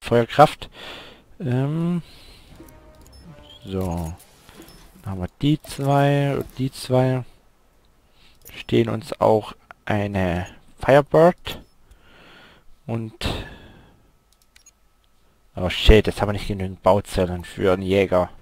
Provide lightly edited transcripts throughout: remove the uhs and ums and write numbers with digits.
Feuerkraft. So. Dann haben wir die zwei und die zwei. Stehen uns auch eine Firebird. Und... Oh shit, jetzt haben wir nicht genügend Bauzellen für einen Jäger.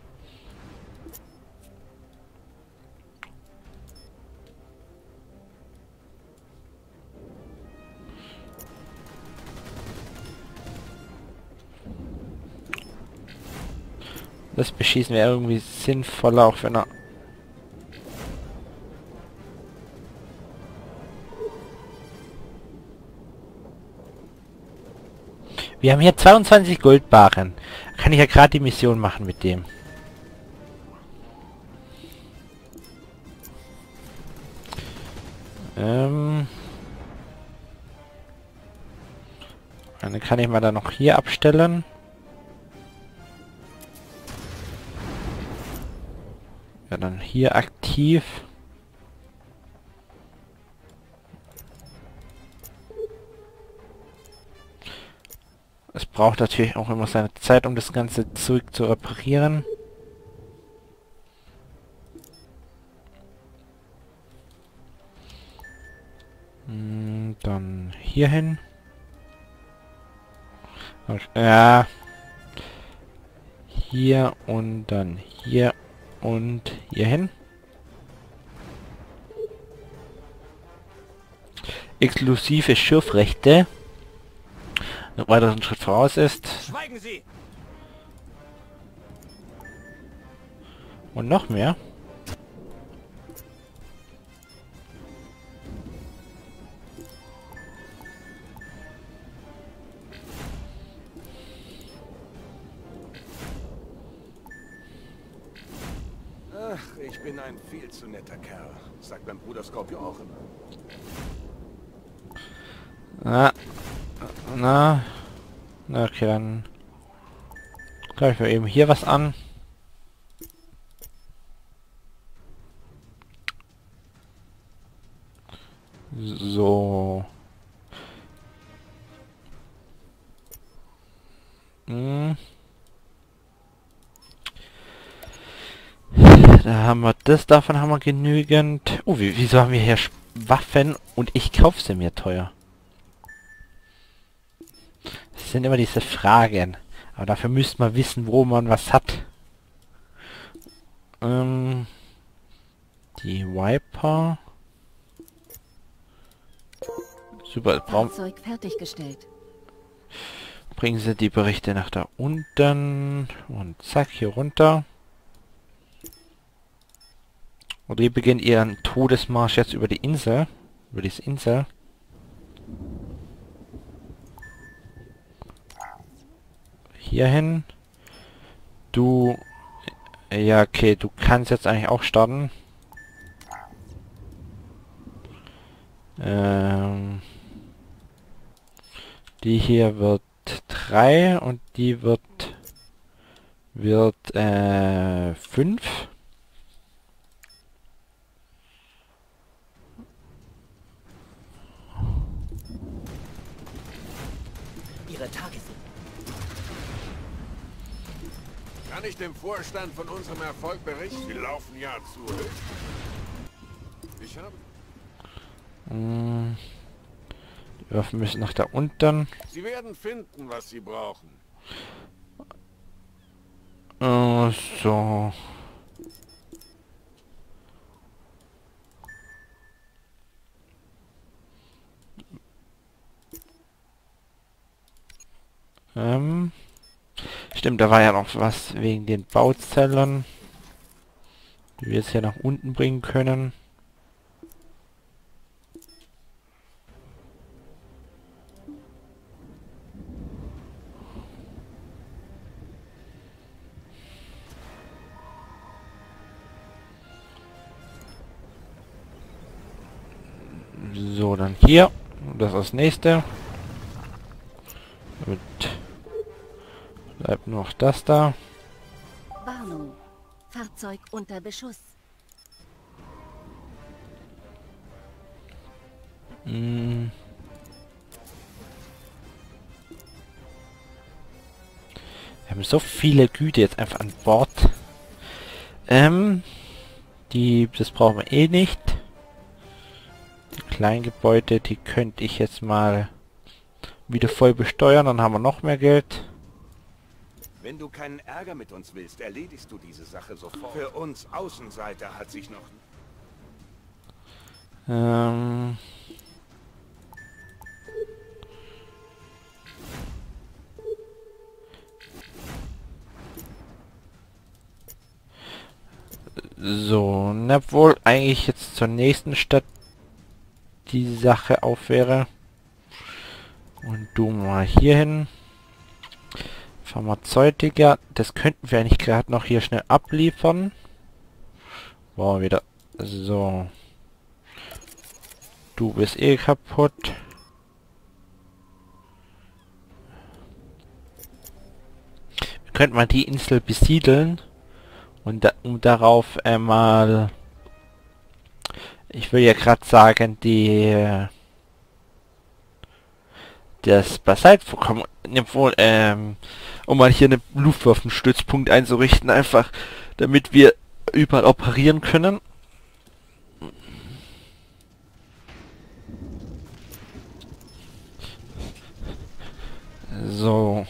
Das Beschießen wäre irgendwie sinnvoller, auch wenn er... Wir haben hier 22 Goldbarren. Kann ich ja gerade die Mission machen mit dem. Dann kann ich mal da noch hier abstellen. Ja, dann hier aktiv. Es braucht natürlich auch immer seine Zeit, um das ganze Zeug zu reparieren. Dann hier hin. Ja. Hier und dann hier und hier hin. Exklusive Schürfrechte. Noch weiter einen Schritt voraus ist. Schweigen Sie! Und noch mehr. Ach, ich bin ein viel zu netter Kerl. Sagt mein Bruder Scorpio auch immer. Na, okay, dann greifen wir eben hier was an. So. Da haben wir das, davon haben wir genügend. Oh, wieso haben wir hier Waffen und ich kaufe sie mir teuer? Das sind immer diese Fragen. Aber dafür müsste man wissen, wo man was hat. Die Viper. Super, Fahrzeug fertiggestellt. bringen Sie die Berichte nach da unten. Und zack, hier runter. Und die beginnen ihren Todesmarsch jetzt über die Insel. Über diese Insel. Hierhin. Du... Ja, okay, du kannst jetzt eigentlich auch starten. Die hier wird 3 und die wird 5. Ihre Tage sind... Kann ich dem Vorstand von unserem Erfolg berichten? Sie laufen ja zu. Ich habe... Die Waffen müssen nach da unten. Sie werden finden, was Sie brauchen. So. Stimmt, da war ja noch was wegen den Bauzellen, die wir jetzt hier nach unten bringen können. So, dann hier. Das ist das nächste. Und bleibt noch das da. Warnung. Fahrzeug unter Beschuss. haben so viele Güter jetzt einfach an Bord. Das brauchen wir eh nicht. Die kleinen Gebäude, die könnte ich jetzt mal wieder voll besteuern, dann haben wir noch mehr Geld. Wenn du keinen Ärger mit uns willst, erledigst du diese Sache sofort. Für uns Außenseiter hat sich noch... So, na wohl eigentlich jetzt zur nächsten Stadt die Sache auf wäre. Und du mal hier hin. Pharmazeutiker, das könnten wir eigentlich gerade noch hier schnell abliefern. Wow, wieder. So. Du bist eh kaputt. Wir könnten mal die Insel besiedeln. Und um darauf einmal... Ich will ja gerade sagen, das Basaltvorkommen, obwohl, um mal hier einen Luftwaffenstützpunkt einzurichten, einfach, damit wir überall operieren können. So.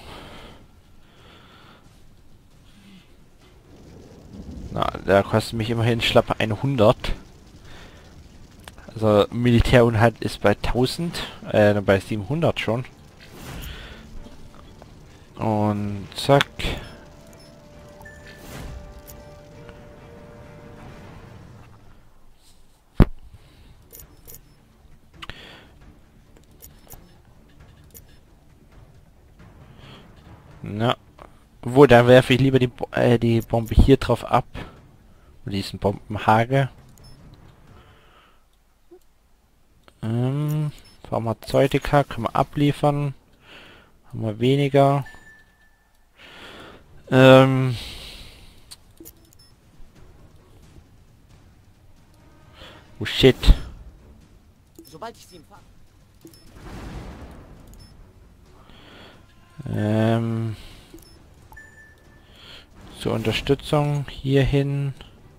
Na, der kostet mich immerhin schlappe 100. Also Militärunhalt ist bei 1000, bei 700 schon. Und zack. Na. Wo, da werfe ich lieber die Bombe hier drauf ab. Diesen Bombenhagel. Pharmazeutika können wir abliefern. Haben wir weniger. Oh shit. Sobald ich sie empfange. Zur Unterstützung hierhin.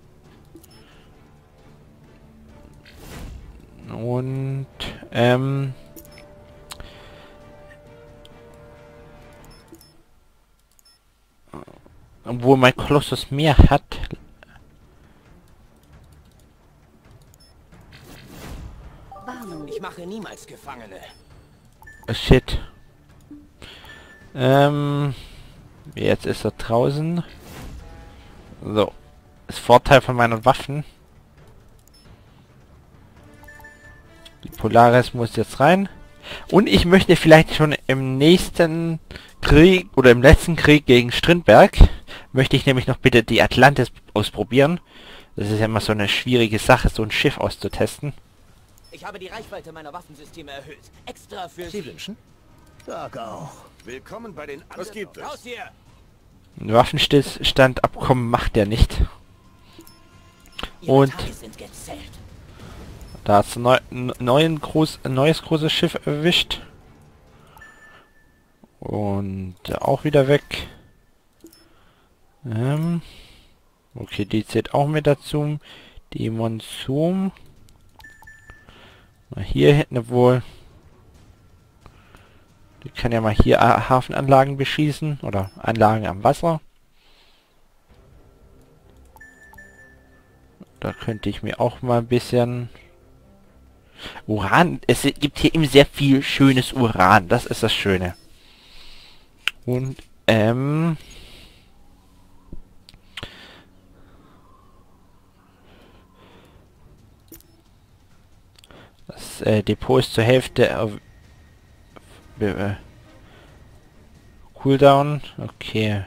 Und obwohl mein Kolossus mehr hat. Warnung. Ich mache niemals Gefangene. Shit. Jetzt ist er draußen. So. Das Vorteil von meinen Waffen. Die Polaris muss jetzt rein. Und ich möchte vielleicht schon im nächsten Krieg oder im letzten Krieg gegen Strindberg möchte ich nämlich noch bitte die Atlantis ausprobieren. Das ist ja immer so eine schwierige Sache, so ein Schiff auszutesten. Ich habe die Reichweite meiner Waffensysteme erhöht. Extra für Sie wünschen? Sag auch. Willkommen bei den... Was gibt es? Raus hier! Ein Waffenstillstandabkommen macht er nicht. Ihre Und Tage sind gezählt. da hat ein neues großes Schiff erwischt. Und auch wieder weg. Okay, die zählt auch mit dazu. Die Monsum. Mal hier hätten wohl. Die kann ja mal hier Hafenanlagen beschießen. Oder Anlagen am Wasser. Da könnte ich mir auch mal ein bisschen... Uran. Es gibt hier eben sehr viel schönes Uran. Das ist das Schöne. Und, das Depot ist zur Hälfte auf Cooldown. Okay.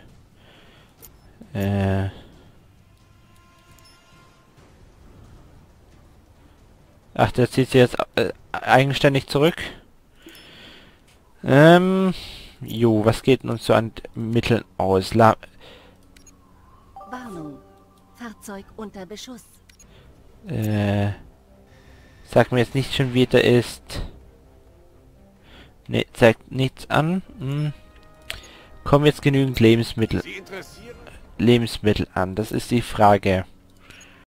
Ach, der zieht sich jetzt eigenständig zurück. Jo, was geht uns so an Mitteln aus? Warnung. Fahrzeug unter Beschuss. Sag mir jetzt nicht schon, wie der ist. Ne, zeigt nichts an. Kommen jetzt genügend Sie interessieren? Lebensmittel an? Das ist die Frage.